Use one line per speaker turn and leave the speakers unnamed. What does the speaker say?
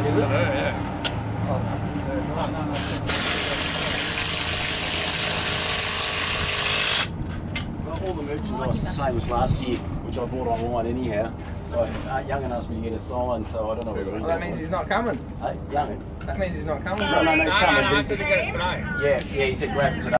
Is it?
Yeah.
Oh, no. Well, all the merchandise is the same as last year, which I bought online anyhow. So Young'un asked me to get it signed, so I don't know whether.
Well, that means he's not coming.
Hey, Young'un?
That means he's not coming.
No, he's coming.
I have to get it tonight.
Yeah, he said grab it today.